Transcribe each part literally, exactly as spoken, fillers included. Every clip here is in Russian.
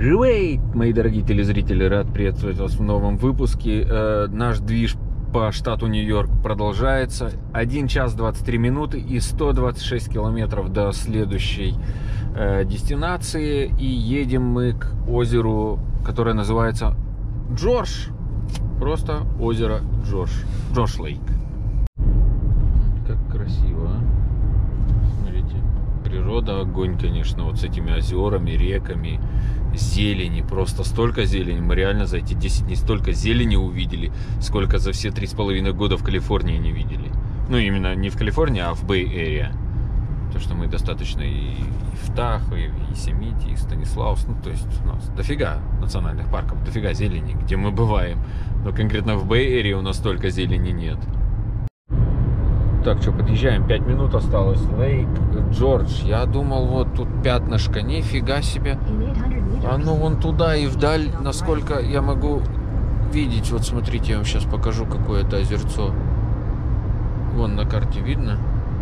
Привет, мои дорогие телезрители, рад приветствовать вас в новом выпуске. Э, наш движ по штату Нью-Йорк продолжается. один час двадцать три минуты и сто двадцать шесть километров до следующей э, дестинации. И едем мы к озеру, которое называется Джордж. Просто озеро Джордж. Джордж Лейк. Как красиво, а? Смотрите. Природа огонь, конечно, вот с этими озерами, реками, зелени, просто столько зелени. Мы реально за эти десять дней столько зелени увидели, сколько за все три с половиной года в Калифорнии не видели. Ну, именно не в Калифорнии, а в Бэй-Эре. Потому что мы достаточно и в Тахо, и в Йосемите, и в Станислаус. Ну, то есть у нас дофига национальных парков, дофига зелени, где мы бываем. Но конкретно в Бэй-Эре у нас столько зелени нет. Так, что, подъезжаем, пять минут осталось. Лейк Джордж. Я думал, вот тут пятнышко. Нифига себе. А ну вон туда и вдаль, насколько я могу видеть. Вот смотрите, я вам сейчас покажу, какое это озерцо. Вон на карте видно.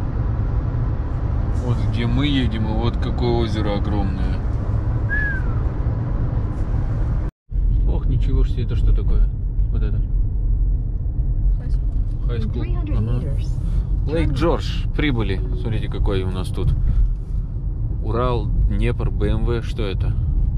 Вот где мы едем, и вот какое озеро огромное. Ох, ничего себе, это что такое? Вот это. High school. Ага. Лейк Джордж, прибыли. Смотрите, какой у нас тут. Урал, Днепр, бэ эм вэ. Что это?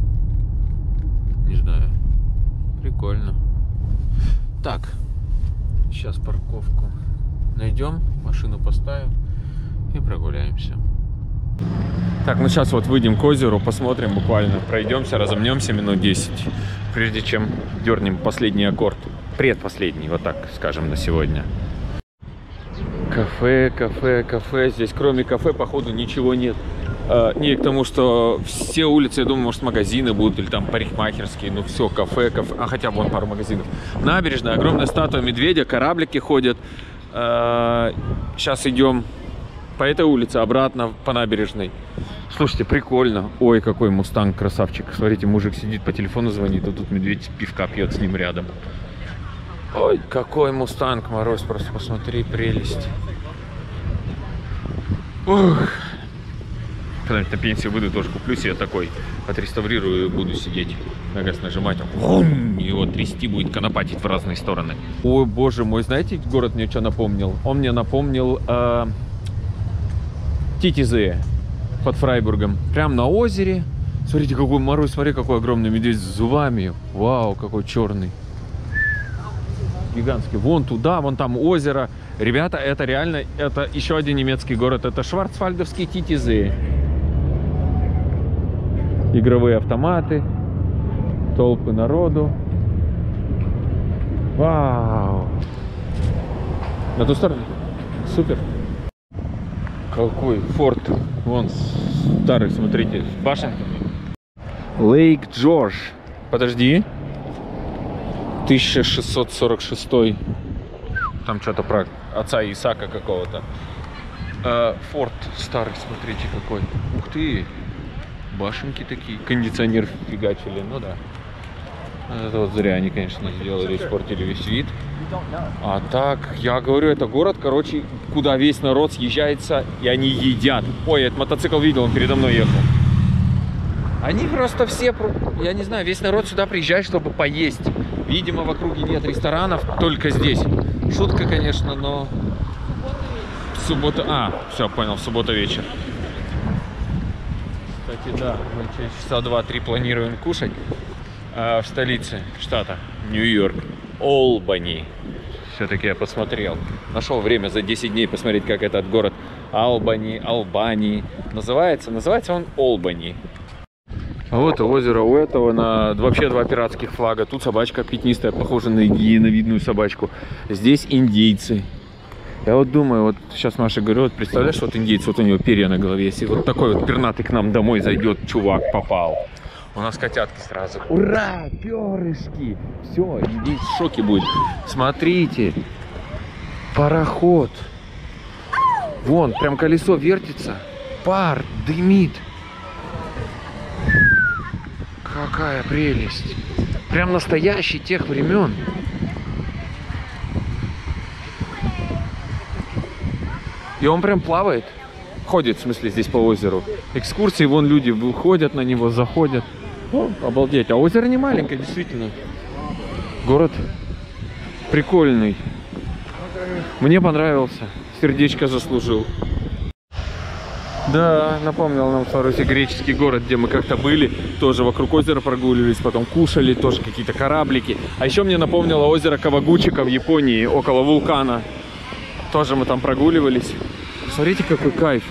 Не знаю. Прикольно. Так. Сейчас парковку найдем. Машину поставим. И прогуляемся. Так, ну сейчас вот выйдем к озеру. Посмотрим буквально. Пройдемся, разомнемся минут десять. Прежде чем дернем последний аккорд. Предпоследний, вот так скажем, на сегодня. Кафе, кафе, кафе. Здесь кроме кафе, походу, ничего нет. А, не к тому, что все улицы, я думаю, может, магазины будут, или там парикмахерские. Ну все, кафе, кафе. А хотя бы вон пару магазинов. Набережная, огромная статуя медведя, кораблики ходят. А, сейчас идем по этой улице обратно по набережной. Слушайте, прикольно. Ой, какой мустанг, красавчик. Смотрите, мужик сидит, по телефону звонит, а тут медведь пивка пьет с ним рядом. Ой, какой мустанг, Мороз, просто посмотри, прелесть. Ух. Когда-нибудь на пенсию выйду, тоже куплю себе такой, отреставрирую и буду сидеть на газ нажимать, и его трясти будет, конопатить в разные стороны. Ой, боже мой, знаете, город мне что напомнил? Он мне напомнил э, Титизе под Фрайбургом, прям на озере. Смотрите, какой Мороз, смотри, какой огромный медведь с зубами. Вау, какой черный. Гигантский. Вон туда, вон там озеро. Ребята, это реально, это еще один немецкий город. Это Шварцвальдовский Титизе. Игровые автоматы. Толпы народу. Вау. На ту сторону. Супер. Какой форт. Вон старый, смотрите, с башенками. Лейк Джордж. Подожди. тысяча шестьсот сорок шестой. Там что-то про отца Исаака какого-то. А, форт старый, смотрите какой. Ух ты. Башенки такие. Кондиционер фигачили, ну да. Это вот зря они, конечно, сделали, испортили весь вид. А так, я говорю, это город, короче, куда весь народ съезжается, и они едят. Ой, этот мотоцикл видел, он передо мной ехал. Они просто все, я не знаю, весь народ сюда приезжает, чтобы поесть. Видимо, в округе нет ресторанов, только здесь. Шутка, конечно, но... Суббота... А, все, понял, суббота вечер. Кстати, да, мы через часа два-три планируем кушать а, в столице штата Нью-Йорк. Олбани. Все-таки я посмотрел. Нашел время за десять дней посмотреть, как этот город Албани, Албани называется. Называется он Олбани. А вот озеро у этого, на вообще два пиратских флага. Тут собачка пятнистая, похожа на гиеновидную собачку. Здесь индейцы. Я вот думаю, вот сейчас Маша говорит, вот представляешь, вот индейцы, вот у него перья на голове. Если вот такой вот пернатый к нам домой зайдет, чувак попал. У нас котятки сразу. Ура, перышки! Все, индейец в шоке будет. Смотрите, пароход. Вон, прям колесо вертится. Пар дымит. Какая прелесть. Прям настоящий тех времен. И он прям плавает. Ходит, в смысле, здесь по озеру. Экскурсии, вон люди выходят на него, заходят. О, обалдеть. А озеро не маленькое, действительно. Город прикольный. Мне понравился. Сердечко заслужил. Да, напомнил нам Свароси греческий город, где мы как-то были. Тоже вокруг озера прогуливались, потом кушали, тоже какие-то кораблики. А еще мне напомнило озеро Кавагучика в Японии, около вулкана. Тоже мы там прогуливались. Смотрите, какой кайф.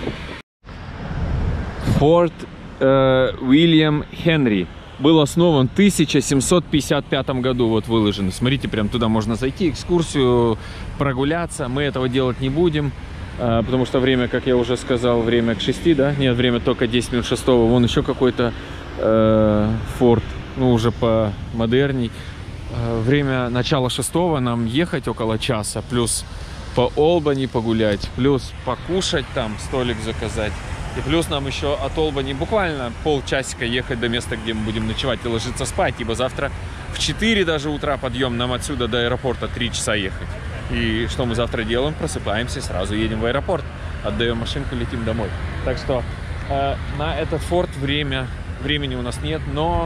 Форт э, Уильям Хенри был основан в тысяча семьсот пятьдесят пятом году. Вот выложен. Смотрите, прям туда можно зайти, экскурсию, прогуляться. Мы этого делать не будем. Потому что время, как я уже сказал, время к шести, да? Нет, время только десять минут шестого. Вон еще какой-то э, форт, ну уже по модерней. Э, время начала шестого, нам ехать около часа. Плюс по Олбани погулять, плюс покушать там, столик заказать. И плюс нам еще от Олбани буквально полчасика ехать до места, где мы будем ночевать и ложиться спать. Ибо завтра в четыре даже утра подъем, нам отсюда до аэропорта три часа ехать. И что мы завтра делаем? Просыпаемся, сразу едем в аэропорт, отдаем машинку, летим домой. Так что э, на этот форт время, времени у нас нет, но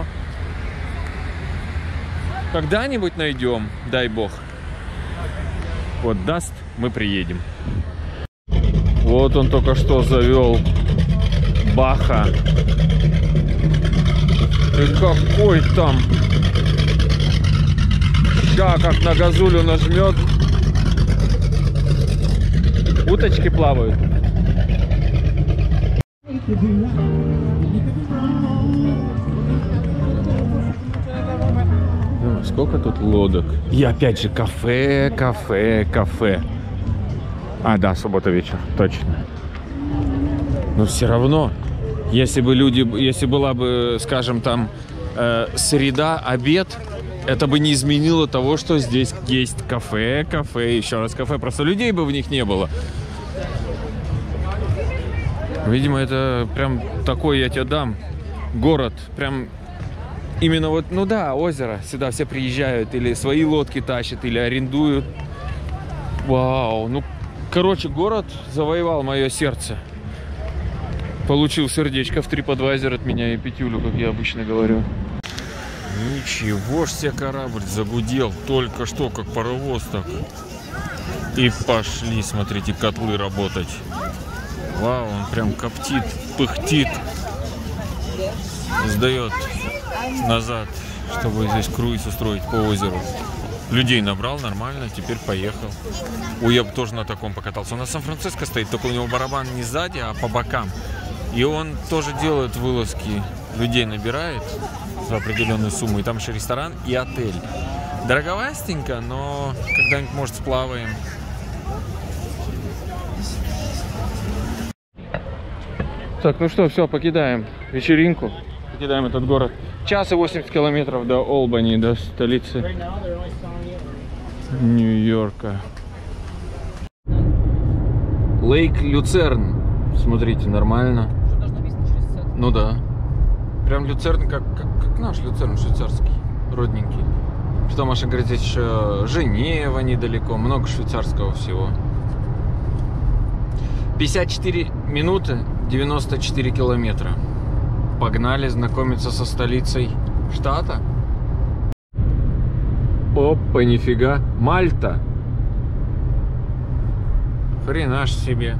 когда-нибудь найдем, дай бог. Вот даст, мы приедем. Вот он только что завел Баха. И какой там! Ща, как на газулю нажмет. Уточки плавают. Ну, сколько тут лодок. И опять же кафе, кафе, кафе. А, да, суббота вечер, точно. Но все равно, если бы люди, если была бы, скажем, там э, среда, обед, это бы не изменило того, что здесь есть кафе, кафе, еще раз кафе. Просто людей бы в них не было. Видимо, это прям такой, я тебе дам, город. Прям именно вот, ну да, озеро. Сюда все приезжают, или свои лодки тащат, или арендуют. Вау, ну, короче, город завоевал мое сердце. Получил сердечко в TripAdvisor от меня и пятюлю, как я обычно говорю. Ничего ж себе, корабль загудел только что, как паровоз так. И пошли, смотрите, котлы работать. Вау, он прям коптит, пыхтит. Сдает назад, чтобы здесь круиз устроить по озеру. Людей набрал нормально, теперь поехал. Ой, я бы тоже на таком покатался. Он на Сан-Франциско стоит, только у него барабан не сзади, а по бокам. И он тоже делает вылазки. Людей набирает за определенную сумму. И там еще ресторан и отель. Дороговастенько, но когда-нибудь, может, сплаваем. Так, ну что, все, покидаем вечеринку. Покидаем этот город. Час и восемьдесят километров до Олбани, до столицы Нью-Йорка. Лейк Люцерн. Смотрите, нормально. Ну да. Прям Люцерн, как, как, как наш Люцерн швейцарский, родненький. Что Маша говорит, здесь еще Женева недалеко, много швейцарского всего. пятьдесят четыре минуты, девяносто четыре километра. Погнали знакомиться со столицей штата. Опа, нифига. Мальта. Хрена ж себе.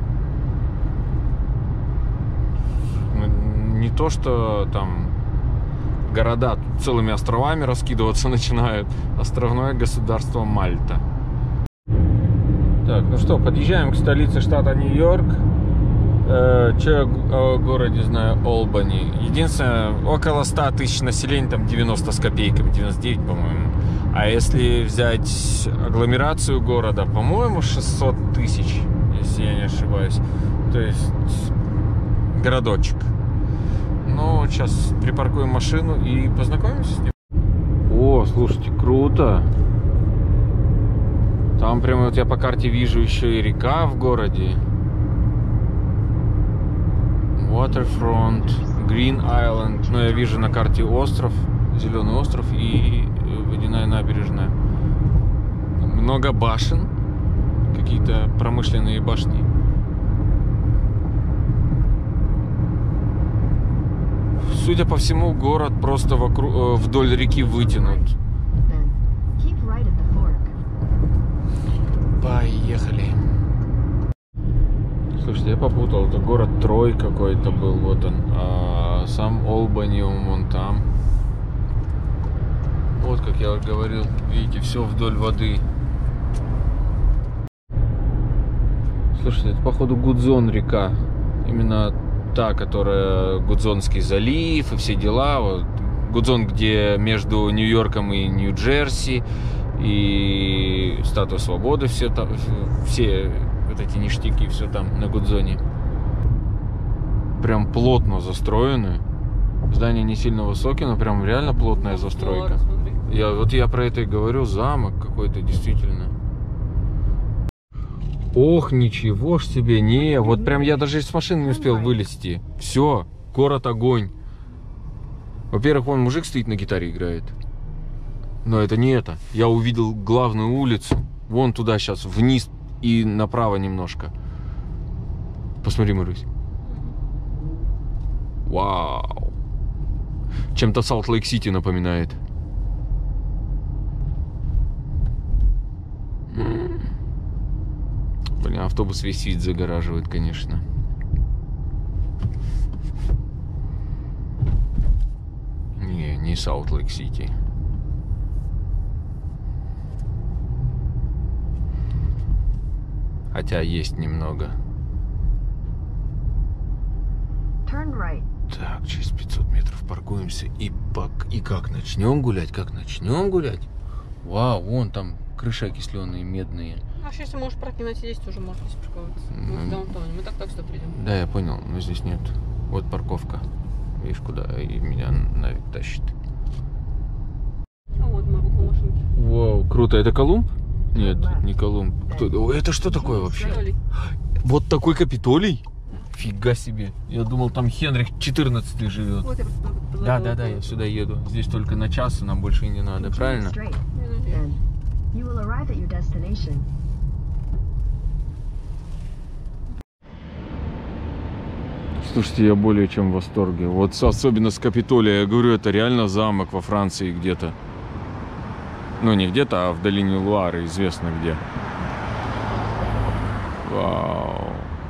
Не то, что там города целыми островами раскидываться начинают. Островное государство Мальта. Так, ну что, подъезжаем к столице штата Нью-Йорк. Э, че о городе знаю, Олбани. Единственное, около ста тысяч населения, там девяносто с копейками, девяносто девять, по-моему. А если взять агломерацию города, по-моему, шестьсот тысяч, если я не ошибаюсь. То есть городочек. Ну, сейчас припаркуем машину и познакомимся с ним. О, слушайте, круто. Там прямо вот я по карте вижу еще и река в городе. Waterfront, Green Island. Но я вижу на карте остров, зеленый остров и водяная набережная. Много башен, какие-то промышленные башни. судя по всему, город просто вокруг, вдоль реки вытянут. Поехали. Слушайте, я попутал. Это город Трой какой-то был. Вот он. А сам Олбани, вон там. Вот, как я говорил, видите, все вдоль воды. Слушайте, это походу Гудзон река. Именно та, которая Гудзонский залив и все дела. Вот. Гудзон, где между Нью-Йорком и Нью-Джерси. И Статуя Свободы, все там, все вот эти ништяки, все там на Гудзоне. Прям плотно застроены. Здания не сильно высокие, но прям реально плотная застройка. Я, вот я про это и говорю, замок какой-то действительно. Ох, ничего ж себе, не, вот прям я даже из машины не успел вылезти. Все, город огонь. Во-первых, вон мужик стоит на гитаре играет. Но это не это. Я увидел главную улицу. Вон туда сейчас, вниз и направо немножко. Посмотри, Марусь. Вау. Чем-то Салт-Лейк-Сити напоминает. Блин, автобус весь вид загораживает, конечно. Не, не Салт-Лейк-Сити. Хотя есть немного. Так, через пятьсот метров паркуемся. И, пак... и как начнем гулять? Как начнем гулять? Вау, вон там крыши окисленные, медные. А если можешь прокинуть здесь, тоже можно здесь парковаться. Мы в даунтауне. Мы так так сюда придем. Да, я понял, но здесь нет. Вот парковка. Видишь, куда и меня нафиг тащит. А вот мы около машинки. Вау, круто. Это Колумб? Нет, не Колумб. Кто... Это что такое вообще? Капитолий. Вот такой Капитолий? Фига себе. Я думал, там Хенрих четырнадцатый живет. Вот я просто Да, да, да, я сюда еду. Здесь только на час, и нам больше и не надо, правильно? Слушайте, я более чем в восторге. Вот особенно с Капитолия. Я говорю, это реально замок во Франции где-то. Ну, не где-то, а в долине Луары, известно где. Вау.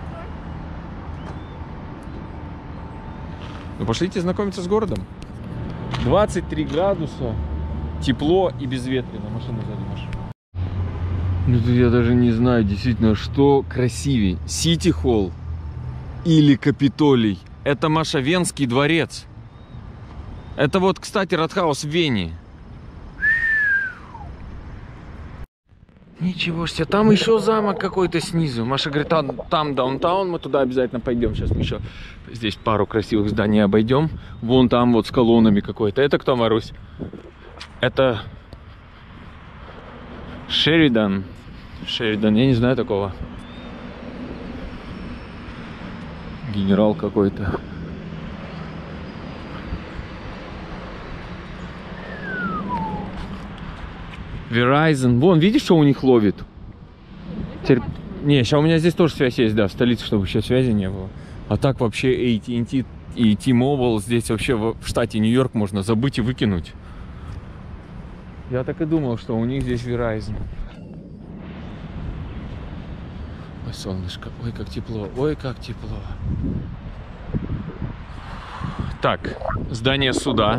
Ну, пошлите знакомиться с городом. двадцать три градуса, тепло и безветренно. Машина сзади, Маша. Ну, я даже не знаю, действительно, что красивее. Сити-холл или Капитолий. Это, Маша, Венский дворец. Это вот, кстати, Ратхаус в Вене. Ничего себе, там еще замок какой-то снизу. Маша говорит, там, там даунтаун, мы туда обязательно пойдем. Сейчас мы еще здесь пару красивых зданий обойдем. Вон там вот с колоннами какой-то. Это кто, Марусь? Это Шеридан. Шеридан, я не знаю такого. Генерал какой-то. Verizon. Вон, видишь, что у них ловит? Теперь... Не, сейчас у меня здесь тоже связь есть, да, в столице, чтобы еще связи не было. А так вообще эй ти энд ти и T-Mobile здесь вообще в штате Нью-Йорк можно забыть и выкинуть. Я так и думал, что у них здесь Verizon. Ой, солнышко, ой, как тепло, ой, как тепло. Так, здание суда.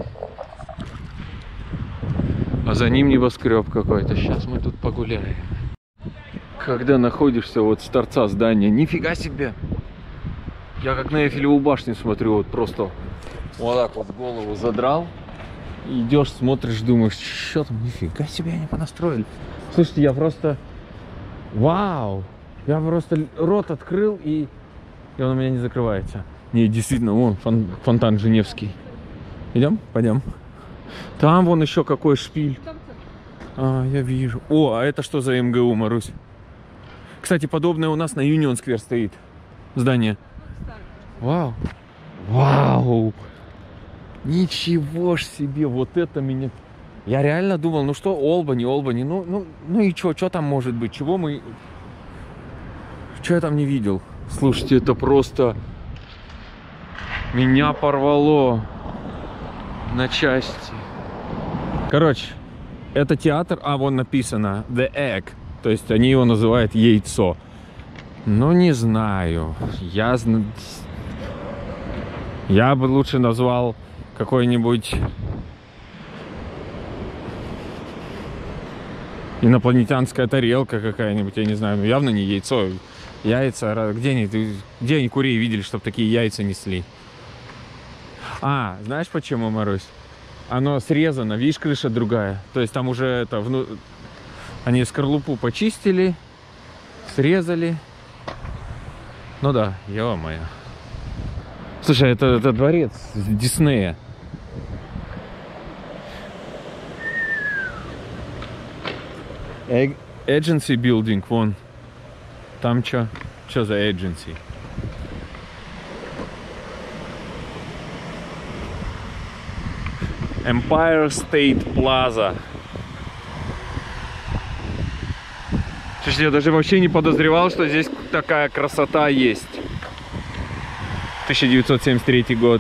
А за ним небоскреб какой-то. Сейчас мы тут погуляем. Когда находишься вот с торца здания, нифига себе! Я как на Эйфелеву башню смотрю, вот просто вот так вот голову задрал. И идешь, смотришь, думаешь, что там, нифига себе они понастроили. Слушайте, я просто... Вау! Я просто рот открыл, и, и он у меня не закрывается. Не, действительно, вон фон... фонтан Женевский. Идем? Пойдем. Там вон еще какой шпиль. А, я вижу. О, а это что за эм гэ у, Марусь? Кстати, подобное у нас на Юнион Сквер стоит. Здание. Вау. Вау. Ничего ж себе. Вот это меня... Я реально думал, ну что, Олбани, Олбани. Ну, ну, ну и что, что там может быть? Чего мы... Что я там не видел? Слушайте, это просто... Меня порвало. на части. Короче, это театр, а вон написано The Egg, то есть они его называют яйцо. Ну, не знаю. Я, я бы лучше назвал какой-нибудь инопланетянская тарелка какая-нибудь, я не знаю, ну явно не яйцо. Яйца, где они, где они курей видели, чтобы такие яйца несли? А, знаешь почему, Марусь? Оно срезано, видишь, крыша другая. То есть там уже это, вну... они скорлупу почистили, срезали. Ну да, ё-моё. Слушай, это, это дворец Диснея. Agency building, вон. Там что? Что за agency? Empire State Plaza. Слушай, я даже вообще не подозревал, что здесь такая красота есть. тысяча девятьсот семьдесят третий год.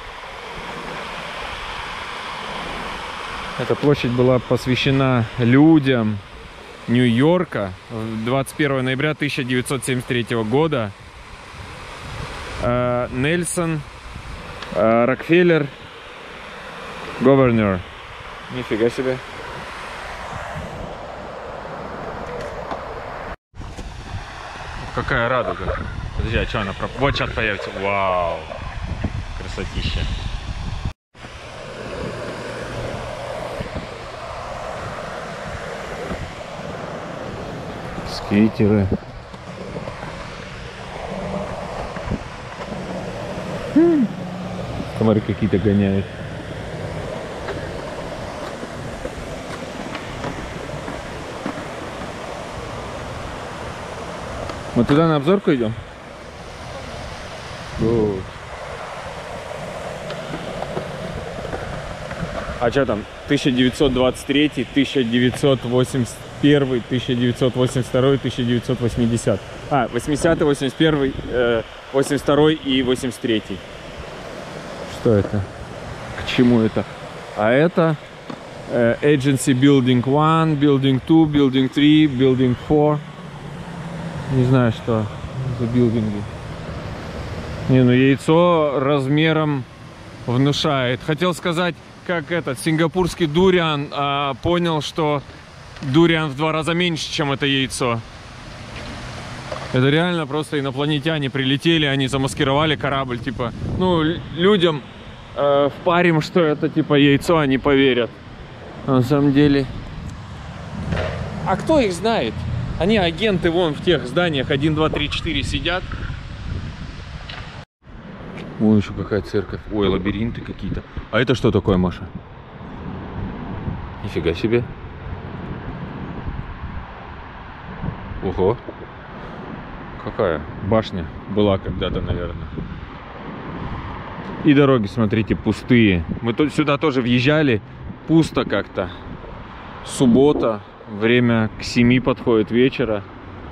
Эта площадь была посвящена людям Нью-Йорка двадцать первого ноября тысяча девятьсот семьдесят третьего года. Э, Нельсон, э, Рокфеллер, Governor. Нифига себе. Какая радуга. Подожди, а что она? Вот сейчас появится. Вау. Красотища. Скейтеры. Хм. Комары какие-то гоняют. Мы туда на обзорку идем? Good. А что там? тысяча девятьсот двадцать третий, тысяча девятьсот восемьдесят первый, тысяча девятьсот восемьдесят второй, тысяча девятьсот восьмидесятый. А, восьмидесятый, восемьдесят первый, восемьдесят второй и восемьдесят третий. Что это? К чему это? А это э, Agency Building один, Building два, Building три, Building четыре. Не знаю, что за билдинги. Не, ну яйцо размером внушает. Хотел сказать, как этот сингапурский дуриан а, понял, что дуриан в два раза меньше, чем это яйцо. Это реально просто инопланетяне прилетели, они замаскировали корабль, типа, ну, людям э, впарим, что это типа яйцо, они поверят. А на самом деле... А кто их знает? Они агенты вон в тех зданиях один, два, три, четыре сидят. Вон еще какая церковь. Ой, лабиринты какие-то. А это что такое, Маша? Нифига себе. Ого. Какая башня была когда-то, наверное. И дороги, смотрите, пустые. Мы тут сюда тоже въезжали. Пусто как-то. Суббота. Время к семи подходит вечера.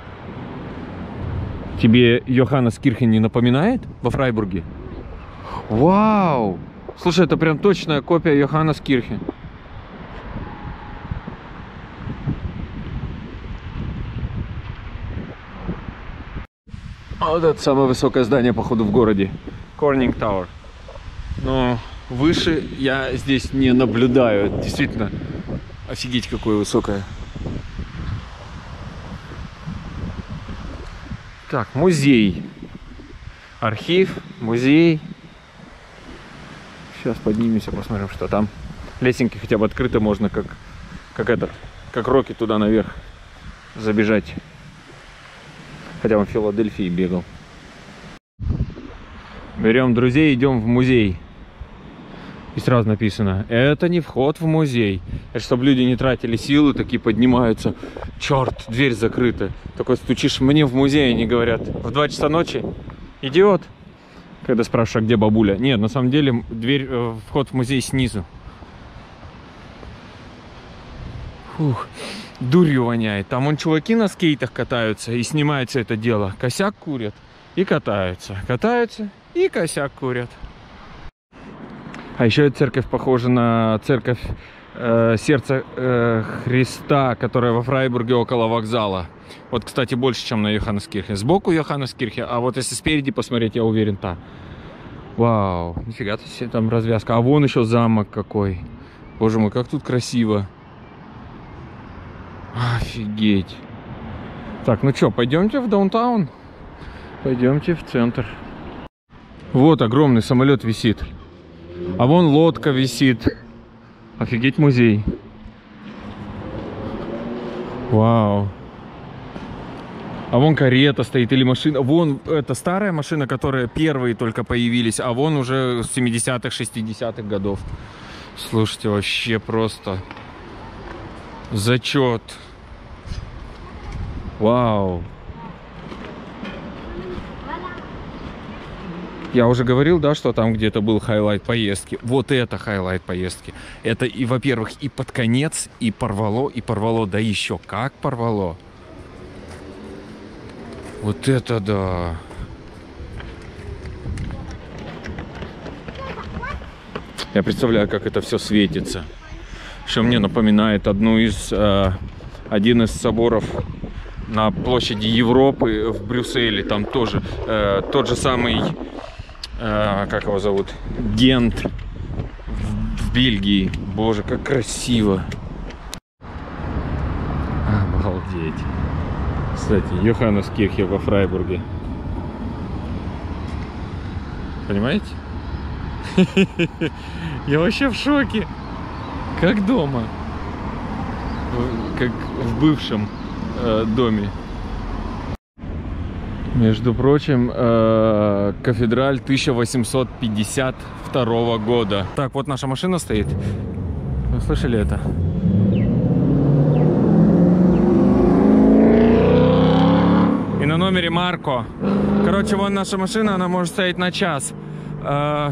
Тебе Йоханнескирхен не напоминает во Фрайбурге? Вау! Слушай, это прям точная копия Йоханнескирхен. А вот это самое высокое здание, походу, в городе. Corning Tower. Но выше я здесь не наблюдаю. Это действительно офигеть, какое высокое. Так, музей. Архив, музей. Сейчас поднимемся, посмотрим, что там. Лесенки хотя бы открыты, можно как, как этот, как Рокки туда наверх забежать. Хотя он в Филадельфии бегал. Берем друзей, идем в музей. И сразу написано, это не вход в музей. Это чтобы люди не тратили силы, такие поднимаются. Черт, дверь закрыта. Такой стучишь, мне в музей, они говорят. В два часа ночи. Идиот. Когда спрашиваешь, а где бабуля? Нет, на самом деле дверь, вход в музей снизу. Фух, дурью воняет. Там вон чуваки на скейтах катаются и снимается это дело. Косяк курят и катаются. Катаются и косяк курят. А еще эта церковь похожа на церковь э, Сердца э, Христа, которая во Фрайбурге около вокзала. Вот, кстати, больше, чем на Йоханнескирхе. Сбоку Йоханнескирхе, а вот если спереди посмотреть, я уверен, та. Вау, нифига себе там развязка. А вон еще замок какой. Боже мой, как тут красиво. Офигеть. Так, ну что, пойдемте в даунтаун? Пойдемте в центр. Вот огромный самолет висит. А вон лодка висит. Офигеть, музей. Вау. А вон карета стоит или машина. Вон это старая машина, которая первые только появились. А вон уже с семидесятых, шестидесятых годов. Слушайте, вообще просто зачет. Вау. Я уже говорил, да, что там где-то был хайлайт поездки. Вот это хайлайт поездки. Это и, во-первых, и под конец, и порвало, и порвало. Да еще как порвало. Вот это да. Я представляю, как это все светится. Что мне напоминает одну из, э, один из соборов на площади Европы в Брюсселе. Там тоже э, тот же самый, э, как его зовут, Гент в, в Бельгии. Боже, как красиво. Обалдеть. Кстати, Йоханнескирхе во Фрайбурге. Понимаете? Я вообще в шоке. Как дома. Как в бывшем э, доме. Между прочим, э, кафедраль тысяча восемьсот пятьдесят второго года. Так, вот наша машина стоит. Вы слышали это? И на номере Марко. Короче, вон наша машина, она может стоять на час. Э,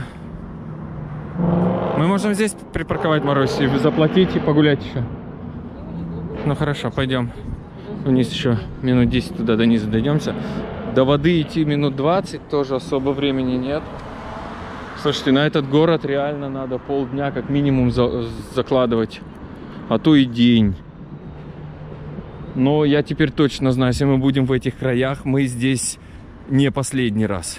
мы можем здесь припарковать, Марусь, и заплатить и погулять еще. Ну хорошо, пойдем вниз еще минут десять туда до низа дойдемся. До воды идти минут двадцать, тоже особо времени нет. Слушайте, на этот город реально надо полдня как минимум за закладывать, а то и день. Но я теперь точно знаю, если мы будем в этих краях, мы здесь не последний раз.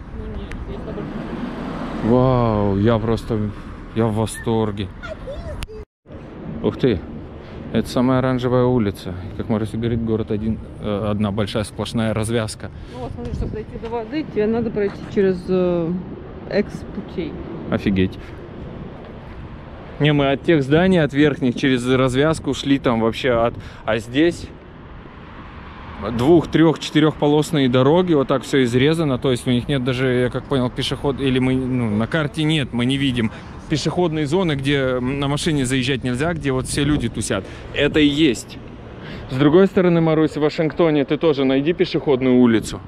Вау, я просто, я в восторге. Ух ты. Это самая оранжевая улица. Как Маруся говорит, город один, одна большая сплошная развязка. Ну вот, смотри, чтобы дойти до воды, тебе надо пройти через э, экс-путей. Офигеть. Не, мы от тех зданий, от верхних, через развязку шли там вообще от... А здесь двух, трех, четырехполосные дороги, вот так все изрезано. То есть у них нет даже, я как понял, пешеход... Или мы, ну, на карте нет, мы не видим пешеходные зоны, где на машине заезжать нельзя, где вот все люди тусят. Это и есть. С другой стороны, Марусь, в Вашингтоне ты тоже найди пешеходную улицу.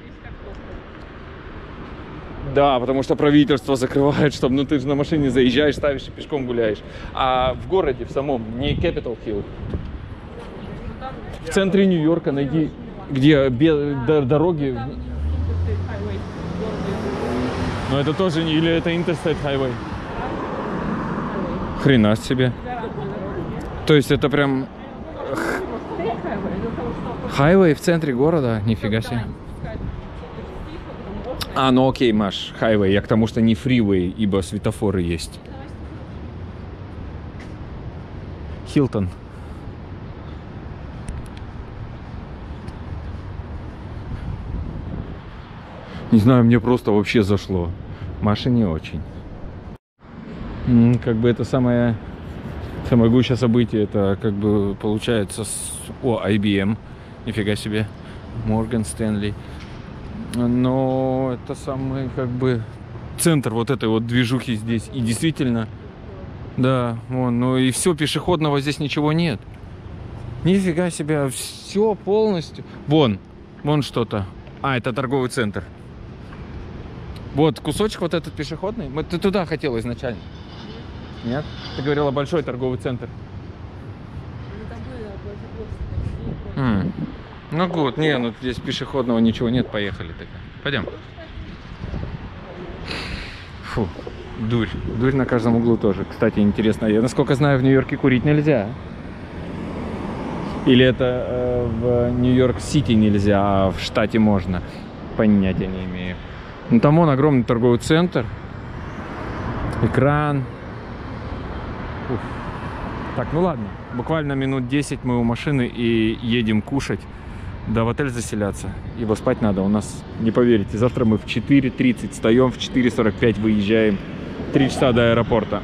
Да, потому что правительство закрывает, чтобы, ну ты же на машине заезжаешь, ставишь и пешком гуляешь. А в городе, в самом, не Capitol Hill. В центре Нью-Йорка найди, где дороги... Но это тоже не... Или это Interstate Highway? Хрена себе. То есть это прям... Хайвей в центре города? Нифига себе. А, ну окей, Маш, хайвей. Я к тому, что не фривей, ибо светофоры есть. Хилтон. Не знаю, мне просто вообще зашло. Маше не очень. Как бы это самое самое событие, это как бы получается с... О, ай би эм. Нифига себе. Морган Стэнли. Но это самый как бы центр вот этой вот движухи здесь. И действительно, да, вон, ну и все, пешеходного здесь ничего нет. Нифига себе, все полностью. Вон, вон что-то. А, это торговый центр. Вот кусочек вот этот пешеходный. Ты туда хотела изначально? Нет? Ты говорила, большой торговый центр. Mm. Ну гуд, не, ну здесь пешеходного ничего нет, поехали тогда. Пойдем. Фу. Дурь. Дурь на каждом углу тоже. Кстати, интересно, я, насколько знаю, в Нью-Йорке курить нельзя. Или это э, в Нью-Йорк-Сити нельзя, а в штате можно. Понятия не имею. Ну там вон огромный торговый центр. Экран. Уф. Так, ну ладно. Буквально минут десять мы у машины и едем кушать. Да, в отель заселяться. Ибо спать надо. У нас, не поверите, завтра мы в четыре тридцать встаем, в четыре сорок пять выезжаем. Три часа до аэропорта.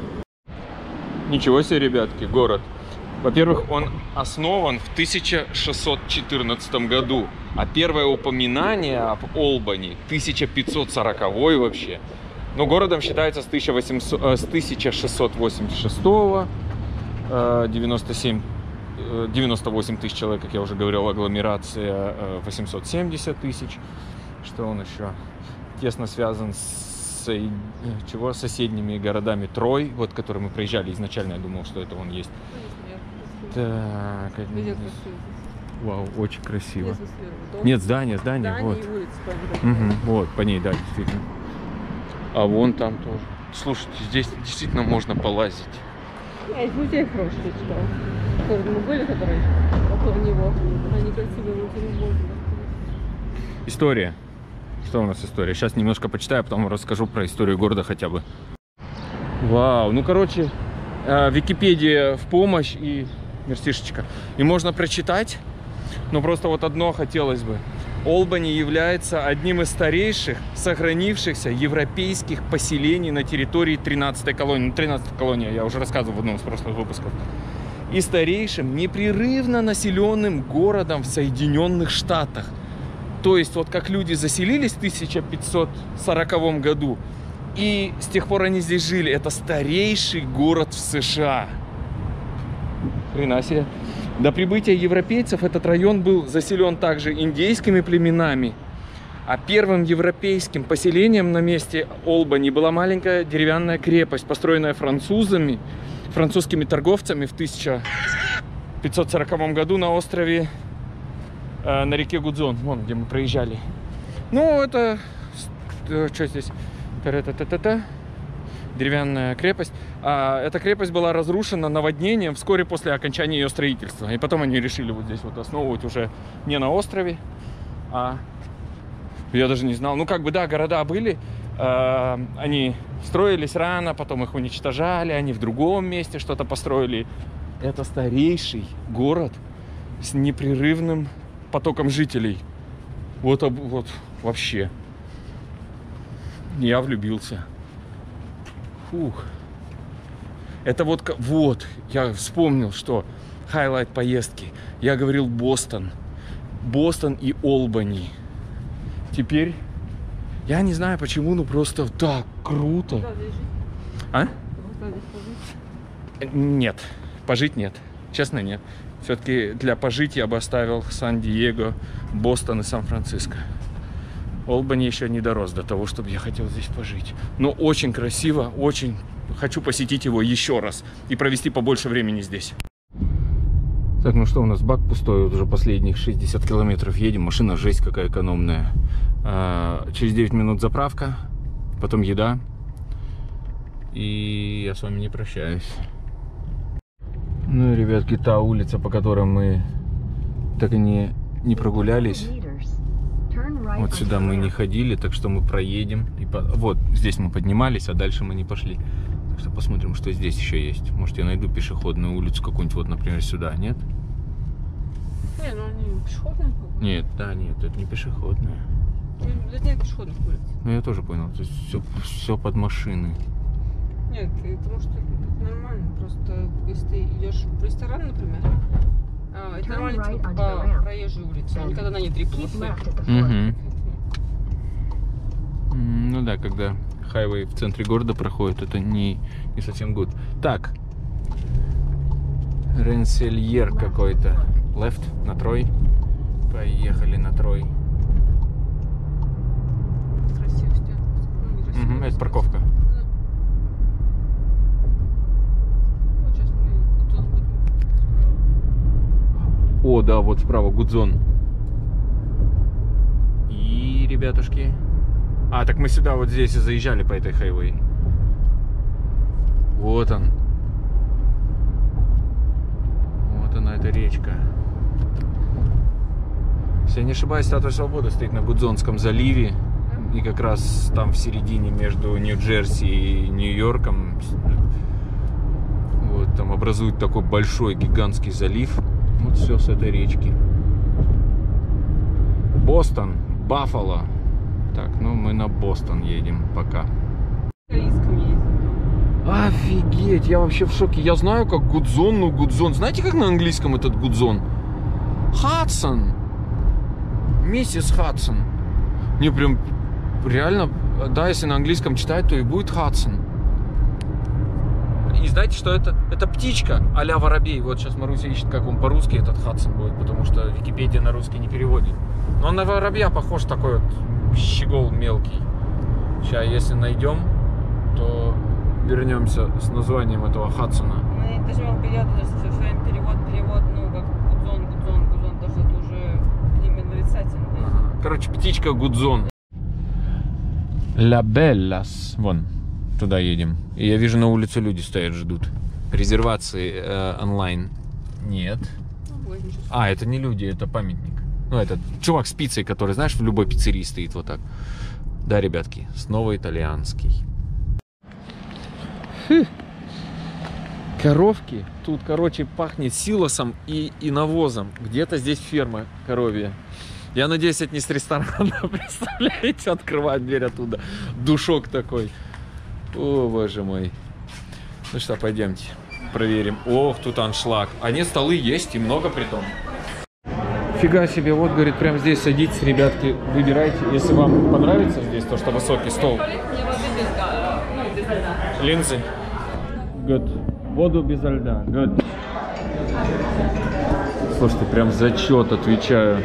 Ничего себе, ребятки, город. Во-первых, он основан в тысяча шестьсот четырнадцатом году. А первое упоминание об Олбани тысяча пятьсот сороковой вообще. Но городом считается с, тысяча восемьсот, э, с тысяча шестьсот восемьдесят шестого. Э, девяносто семь, э, девяносто восемь тысяч человек, как я уже говорил, агломерация э, восемьсот семьдесят тысяч. Что он еще? Тесно связан с э, чего? соседними городами. Трой, вот, который мы проезжали изначально, я думал, что это он есть. Так, вау, очень красиво. Нет, здание, здание, здание вот. Улицы, угу, вот, по ней, да, действительно. А вон там тоже. Слушайте, здесь действительно можно полазить. Я из музея хороший читал. Мы были, которые около него. Они красивые музеи. История. Что у нас история? Сейчас немножко почитаю, а потом расскажу про историю города хотя бы. Вау, ну короче, Википедия в помощь и мерсишечка. И можно прочитать, но просто вот одно хотелось бы. Олбани является одним из старейших сохранившихся европейских поселений на территории тринадцатой колонии. Ну, тринадцатая колония, я уже рассказывал в одном из прошлых выпусков. И старейшим непрерывно населенным городом в Соединенных Штатах. То есть вот как люди заселились в тысяча пятьсот сороковом году, и с тех пор они здесь жили. Это старейший город в США. Хрена себе. До прибытия европейцев этот район был заселен также индейскими племенами. А первым европейским поселением на месте Олбани была маленькая деревянная крепость, построенная французами, французскими торговцами в тысяча пятьсот сороковом году на острове, э, на реке Гудзон, вон, где мы проезжали. Ну, это... Что здесь? Та-та-та-та-та. Деревянная крепость. А эта крепость была разрушена наводнением вскоре после окончания ее строительства. И потом они решили вот здесь вот основывать уже не на острове, а... Я даже не знал. Ну, как бы, да, города были. Э, они строились рано, потом их уничтожали. Они в другом месте что-то построили. Это старейший город с непрерывным потоком жителей. Вот, вот вообще. Я влюбился. Фух. Это вот, вот, я вспомнил, что хайлайт поездки. Я говорил Бостон. Бостон и Олбани. Теперь, я не знаю почему, но просто так круто. А? Нет, пожить нет. Честно, нет. Все-таки для пожить я бы оставил Сан-Диего, Бостон и Сан-Франциско. Олбани еще не дорос до того, чтобы я хотел здесь пожить. Но очень красиво, очень хочу посетить его еще раз и провести побольше времени здесь. Так, ну что, у нас бак пустой, вот уже последних шестьдесят километров едем. Машина жесть какая экономная. А, через девять минут заправка, потом еда. И я с вами не прощаюсь. Ну и, ребятки, та улица, по которой мы так и не, не прогулялись. Вот сюда мы не ходили, так что мы проедем. И по... Вот здесь мы поднимались, а дальше мы не пошли. Так что посмотрим, что здесь еще есть. Может, я найду пешеходную улицу какую-нибудь, вот, например, сюда, нет? Не, ну они пешеходные. Нет, да, нет, это не пешеходная. Здесь нет пешеходных улиц. Ну, я тоже понял, то есть все, все под машины. Нет, потому что это нормально. Просто если ты идешь в ресторан, например, а, это нормально типа, по проезжей улице, а никогда на ней три полосы. Угу. Ну да, когда хайвей в центре города проходит, это не, не совсем good. Так, Ренсельер какой-то. Left на Трой. Поехали на Трой. Красиво стены. Угу, это парковка. О, да, вот справа Гудзон. И, ребятушки... А, так мы сюда вот здесь и заезжали по этой хайвей. Вот он. Вот она, эта речка. Если я не ошибаюсь, Статуя Свободы стоит на Гудзонском заливе. И как раз там в середине между Нью-Джерси и Нью-Йорком. Вот там образует такой большой гигантский залив. Вот все с этой речки. Бостон, Баффало. Так, ну мы на Бостон едем пока. Офигеть, я вообще в шоке. Я знаю, как Гудзон, ну Гудзон. Знаете, как на английском этот Гудзон? Хадсон. Миссис Хадсон. Мне прям реально, да, если на английском читать, то и будет Хадсон. И знаете, что это? Это птичка а-ля воробей. Вот сейчас Маруся ищет, как он по-русски этот Хадсон будет, потому что Википедия на русский не переводит. Но он на воробья похож, такой вот щегол мелкий. Сейчас, если найдем, то вернемся с названием этого Хадсона. Мы нажмем перевод, перевод, перевод, ну, как Гудзон, Гудзон, Гудзон, даже это уже имя нарицательное. Ага. Короче, птичка Гудзон. Ла Беллас. Вон, туда едем. И я вижу, на улице люди стоят, ждут. Резервации э, онлайн нет. А, это не люди, это памятник. Ну, это чувак с пиццей, который, знаешь, в любой пиццерии стоит вот так. Да, ребятки, снова итальянский. Фу. Коровки. Тут, короче, пахнет силосом и, и навозом. Где-то здесь ферма коровья. Я надеюсь, это не с ресторана, представляете, открывать дверь оттуда. Душок такой. О, боже мой. Ну что, пойдемте, проверим. Ох, тут аншлаг. А нет, столы есть, и много притом. Фига себе, вот, говорит, прямо здесь садитесь, ребятки, выбирайте. Если вам понравится здесь то, что высокий стол. Линзы. Good. Воду без льда. Good. Слушайте, прям зачет отвечаю.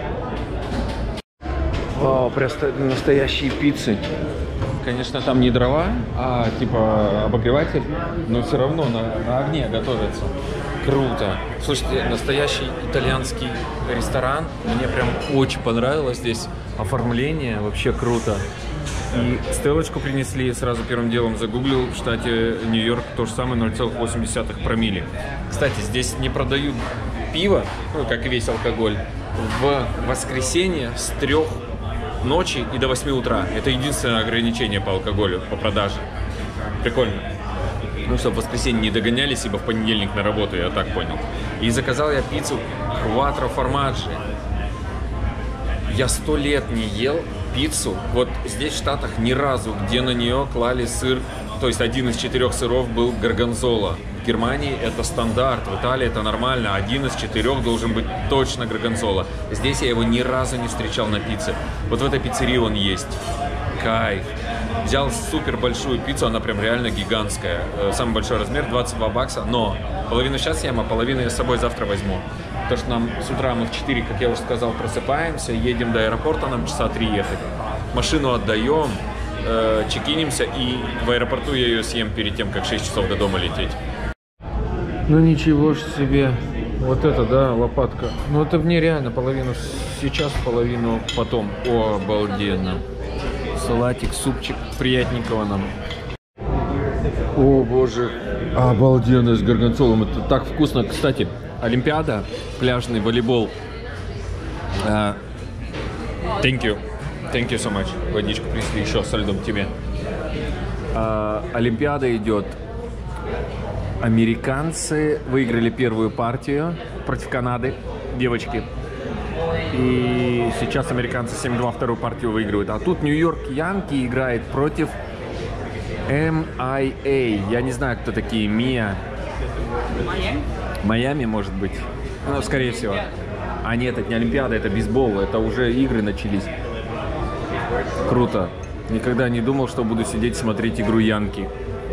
Вау, прям настоящие пиццы. Конечно, там не дрова, а типа обогреватель, но все равно на, на огне готовятся. Круто. Слушайте, настоящий итальянский ресторан. Мне прям очень понравилось здесь оформление. Вообще круто. И стрелочку принесли, сразу первым делом загуглил. В штате Нью-Йорк то же самое, ноль целых восемь десятых промилле. Кстати, здесь не продают пиво, ну, как и весь алкоголь, в воскресенье с трех ночи и до восьми утра. Это единственное ограничение по алкоголю, по продаже. Прикольно. Ну, чтобы в воскресенье не догонялись, ибо в понедельник на работу, я так понял. И заказал я пиццу Quattro Formaggi. Я сто лет не ел пиццу. Вот здесь в Штатах ни разу, где на нее клали сыр. То есть один из четырех сыров был горгонзола. В Германии это стандарт, в Италии это нормально. Один из четырех должен быть точно горгонзола. Здесь я его ни разу не встречал на пицце. Вот в этой пиццерии он есть. Кайф. Взял супер большую пиццу, она прям реально гигантская. Самый большой размер двадцать два бакса, но половину сейчас ем, а половину я с собой завтра возьму. Потому что нам с утра мы в четыре, как я уже сказал, просыпаемся, едем до аэропорта, нам часа три ехать. Машину отдаем, э, чекинимся, и в аэропорту я ее съем перед тем, как шесть часов до дома лететь. Ну ничего ж себе. Вот это, да, лопатка. Ну это мне реально половину сейчас, половину потом. О, обалденно. Салатик, супчик, приятненького нам. О, боже, обалденно с горгонцолом. Это так вкусно. Кстати, Олимпиада, пляжный волейбол. Uh, thank you. Thank you so much. Водичку принесли еще со льдом тебе. Uh, Олимпиада идет. Американцы выиграли первую партию против Канады. Девочки. И сейчас американцы семь-два вторую партию выигрывают. А тут Нью-Йорк Янки играет против эм ай эй. Я не знаю, кто такие. Мия. Майами? Майами, может быть. Ну, скорее всего. А нет, это не Олимпиада, это бейсбол. Это уже игры начались. Круто. Никогда не думал, что буду сидеть смотреть игру Янки.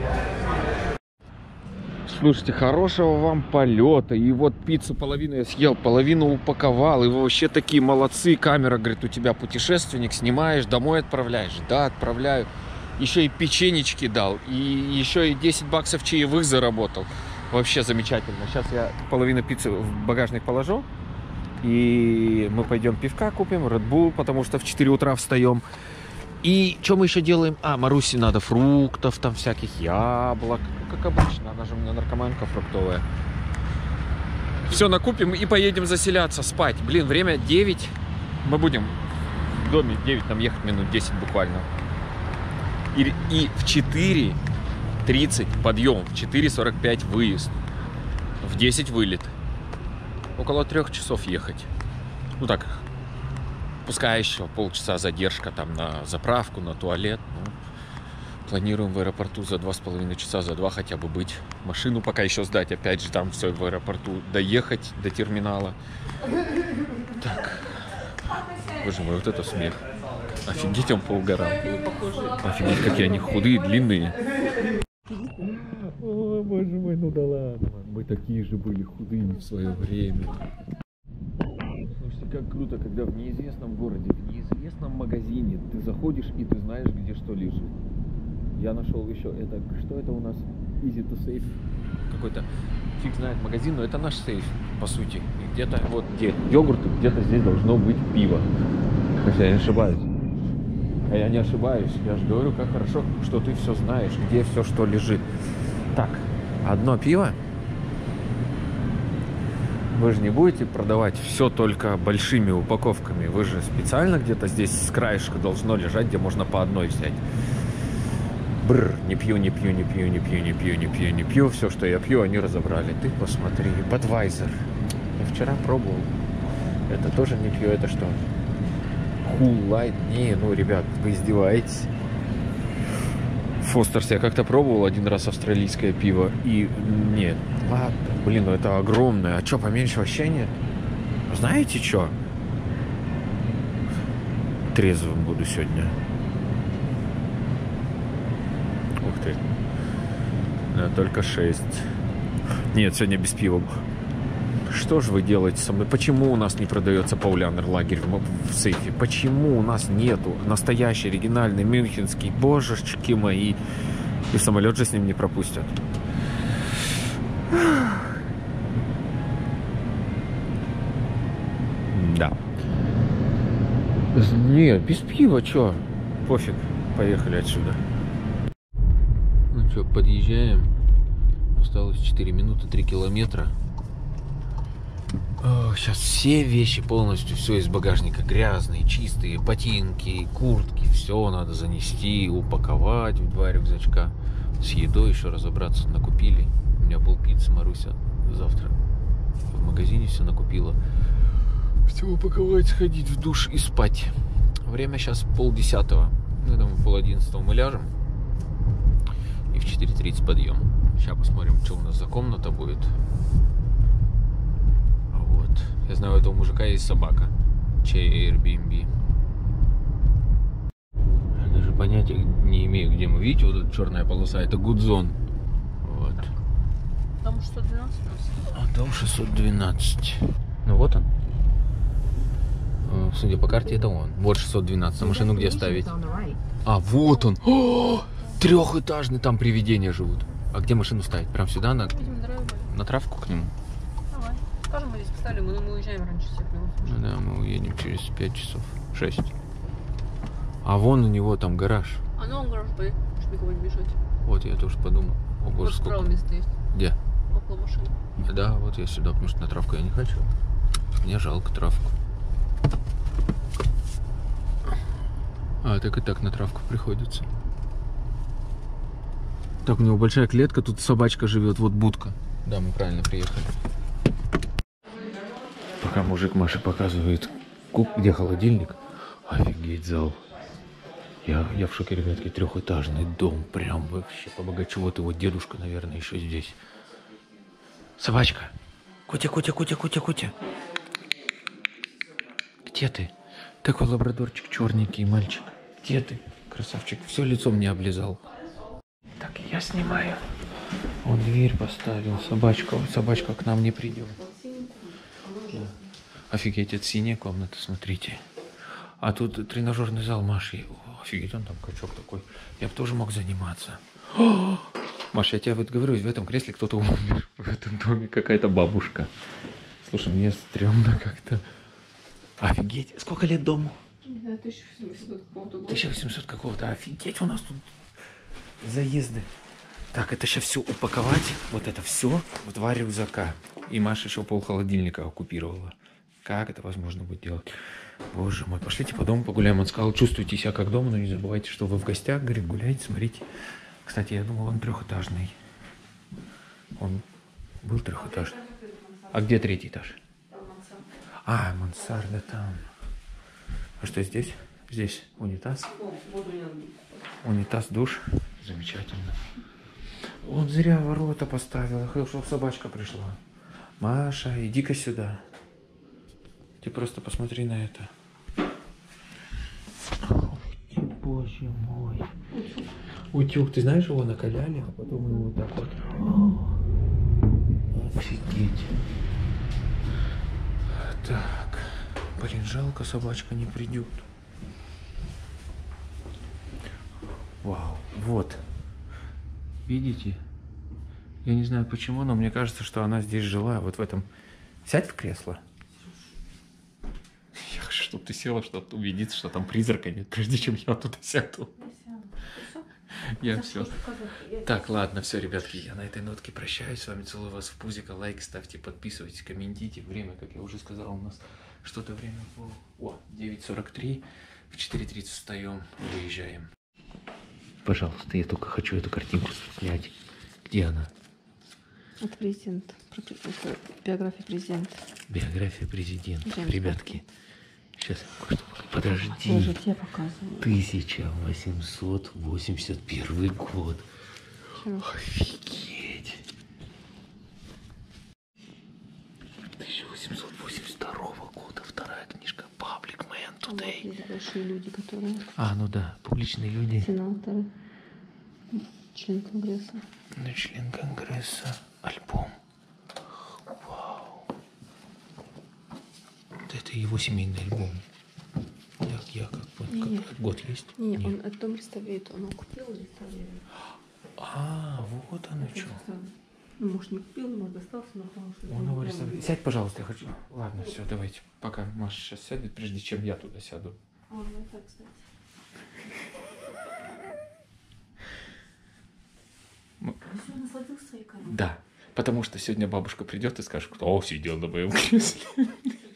Слушайте, хорошего вам полета. И вот пиццу половину я съел, половину упаковал. И вы вообще такие молодцы. Камера, говорит, у тебя путешественник, снимаешь, домой отправляешь. Да, отправляю. Еще и печенечки дал. И еще и десять баксов чаевых заработал. Вообще замечательно. Сейчас я половину пиццы в багажник положу. И мы пойдем пивка купим, Red Bull, потому что в четыре утра встаем. И что мы еще делаем? А, Марусе надо фруктов, там всяких яблок. Как обычно, она же у меня наркоманка фруктовая. Все накупим и поедем заселяться, спать. Блин, время девять. Мы будем в доме в девять, нам ехать минут десять буквально. И, и в четыре тридцать подъем, в четыре сорок пять выезд. В десять вылет. Около трех часов ехать. Ну так, пускай еще полчаса задержка там на заправку, на туалет. Ну, планируем в аэропорту за два с половиной часа, за два хотя бы быть. Машину пока еще сдать, опять же там все в аэропорту. Доехать до терминала. Так. Боже мой, вот это смех. Офигеть, он поугарал. Офигеть, какие они худые, длинные. О, боже мой, ну да ладно. Мы такие же были худые в свое время. Слушайте, как круто, когда в неизвестном городе, в неизвестном магазине ты заходишь и ты знаешь, где что лежит. Я нашел еще это, что это у нас? Easy to Safe. Какой-то фиг знает магазин, но это наш сейф, по сути. И где-то вот где йогурты, где-то здесь должно быть пиво. Если я не ошибаюсь. А я не ошибаюсь. Я же говорю, как хорошо, что ты все знаешь, где все, что лежит. Так, одно пиво. Вы же не будете продавать все только большими упаковками. Вы же специально где-то здесь с краешка должно лежать, где можно по одной взять. Бррр, не пью, не пью, не пью, не пью, не пью, не пью, не пью. Все, что я пью, они разобрали. Ты посмотри, Budweiser. Я вчера пробовал. Это тоже не пью, это что? Cool Light. Не, ну, ребят, вы издеваетесь. Фостерс я как-то пробовал один раз австралийское пиво. И нет, ладно, блин, ну это огромное. А что, поменьше вообще нет? Знаете что? Трезвым буду сегодня. Ух ты. Да, только шесть. Нет, сегодня без пива. Что же вы делаете со мной? Почему у нас не продается Паулянер лагерь в, в сейфе? Почему у нас нету настоящий, оригинальный, мюнхенский? Божечки мои. И самолет же с ним не пропустят. Да. Нет, без пива, чё? Пофиг. Поехали отсюда. Ну что, подъезжаем. Осталось четыре минуты, три километра. О, сейчас все вещи полностью, все из багажника грязные, чистые, ботинки, куртки, все надо занести, упаковать в два рюкзачка. С едой еще разобраться накупили. У меня полпиццы, Маруся завтра в магазине все накупила. Все упаковать, сходить в душ и спать. Время сейчас полдесятого. Я думаю, пол одиннадцатого мы ляжем. И в четыре тридцать подъем. Сейчас посмотрим, что у нас за комната будет. Я знаю, у этого мужика есть собака. Чей Airbnb. Я даже понятия не имею, где мы. Видите, вот эта черная полоса, это Good Zone. Вот. Дом шестьсот двенадцать у нас. А, дом шестьсот двенадцать. Ну вот он. Судя по карте, это он. Вот шестьсот двенадцать. А машину где ставить? А, вот он. О, трехэтажный, там привидения живут. А где машину ставить? Прям сюда, на, на травку к нему? Скажем, мы здесь поставили, мы, мы уезжаем раньше всех. Ну да, мы уедем через пять часов, шесть. А вон у него там гараж. А ну он гараж, поедет, чтобы никого не мешать. Вот, я тоже подумал. О, боже, вот сколько... справа место есть. Где? Около машины. Да, вот я сюда, потому что на травку я не хочу. Мне жалко травку. А, так и так на травку приходится. Так, у него большая клетка, тут собачка живет, вот будка. Да, мы правильно приехали. Пока мужик Маше показывает, где холодильник. Офигеть, зал. Я, я в шоке, ребятки, трехэтажный дом. Прям вообще побогаче. Вот его дедушка, наверное, еще здесь. Собачка. Кутя, Кутя, Кутя, Кутя, Кутя. Где ты? Такой лабрадорчик черненький, мальчик. Где ты? Красавчик. Все лицо мне облизал. Так, я снимаю. Он дверь поставил. Собачка. Собачка к нам не придет. Офигеть, это синяя комната, смотрите. А тут тренажерный зал Маши. О, офигеть, он там качок такой. Я бы тоже мог заниматься. О, Маша, я тебе вот говорю, в этом кресле кто-то умер. В этом доме какая-то бабушка. Слушай, мне стрёмно как-то. Офигеть, сколько лет дому? Не знаю, тысяча восемьсот какого-то года. тысяча восемьсот какого-то. Офигеть, у нас тут заезды. Так, это сейчас все упаковать. Вот это все в два рюкзака. И Маша еще пол холодильника оккупировала. Как это возможно будет делать? Боже мой, пошлите по дому погуляем. Он сказал, чувствуйте себя как дома, но не забывайте, что вы в гостях. Говорит, гуляйте, смотрите. Кстати, я думал, он трехэтажный. Он был трехэтажный. А где третий этаж? А, мансарда там. А что здесь? Здесь унитаз. Унитаз, душ. Замечательно. Он зря ворота поставил, чтобы собачка пришла. Маша, иди-ка сюда. Ты просто посмотри на это. Ох ты, боже мой. Утюг, ты знаешь, его накаляли, а потом его вот так вот. Офигеть. Так. Блин, жалко, собачка не придет. Вау, вот. Видите? Я не знаю почему, но мне кажется, что она здесь жила. Вот в этом. Сядь в кресло. Я хочу, чтобы ты села, чтобы убедиться, что там призрака нет, прежде чем я туда сяду. Я все. Так, ладно, все, ребятки, я на этой нотке прощаюсь. С вами целую вас в пузико. Лайк ставьте, подписывайтесь, комментируйте. Время, как я уже сказал, у нас что-то время было. О, девять сорок три. В четыре тридцать встаем, выезжаем. Пожалуйста, я только хочу эту картинку снять. Где она? Это президент. Биография президента. Биография президента. Джеймс Ребятки, сейчас кое-что. Подожди. Я же тебе показываю. тысяча восемьсот восемьдесят первый год. Чего? Офигеть. тысяча восемьсот восемьдесят второго года. Вторая книжка. Public Man Today. А вот есть большие люди, которые... А, ну да, публичные люди. Сенаторы. Член Конгресса. Ну, член Конгресса. Альбом. Вау. Это его семейный альбом. Я, я как, Не, как год есть? Не, Нет. Он этот дом реставрирует. Он его купил и реставрирует. А, вот оно что. Ну, может, не купил, но достался, но хороший. Он его реставрирует. Сядь, пожалуйста, я хочу. Ладно, все, давайте. Пока Маша сейчас сядет, прежде чем я туда сяду. А, ну так, кстати. Ты сегодня насладился своей камерой? Да, потому что сегодня бабушка придет и скажет, кто сидел на моем кресле.